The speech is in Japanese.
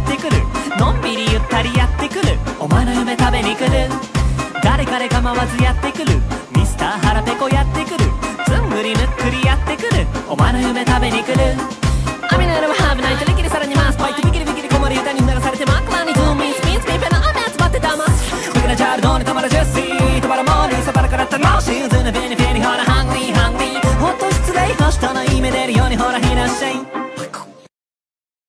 ってくる、のんびりゆったりやってくる、お前の夢食べに来る、誰彼構わずやってくる、ミスター腹ペコやってくる、ずんぐりむっくりやってくる、お前の夢食べに来る。雨の夜はハーブナイト、リキリさらにマスパイト、ビキリビキリ困る歌に鳴らされて枕にズーミンスピンスピンペンの雨集まってたます僕らチャールドにたまるジェスシーとばらモーニーそばらから楽しいズナベニフェニほらハングリーハングリーほっと失礼ほしたの意味出るようにほらひらっしゃい